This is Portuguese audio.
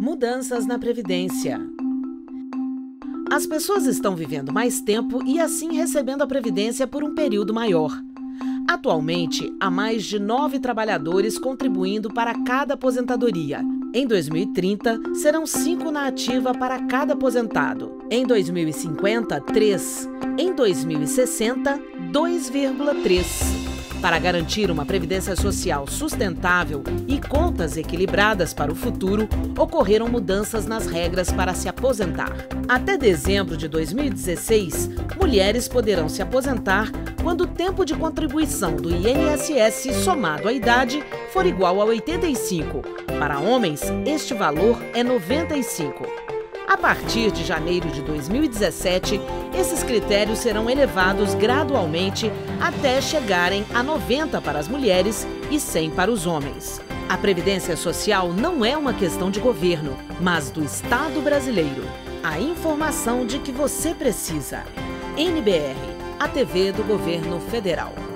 Mudanças na Previdência. As pessoas estão vivendo mais tempo e assim recebendo a Previdência por um período maior. Atualmente, há mais de 9 trabalhadores contribuindo para cada aposentadoria. Em 2030, serão 5 na ativa para cada aposentado. Em 2050, 3. Em 2060, 2,3. Para garantir uma previdência social sustentável e contas equilibradas para o futuro, ocorreram mudanças nas regras para se aposentar. Até dezembro de 2016, mulheres poderão se aposentar quando o tempo de contribuição do INSS somado à idade for igual a 85. Para homens, este valor é 95. A partir de janeiro de 2017, esses critérios serão elevados gradualmente até chegarem a 90 para as mulheres e 100 para os homens. A Previdência Social não é uma questão de governo, mas do Estado brasileiro. A informação de que você precisa. NBR, a TV do Governo Federal.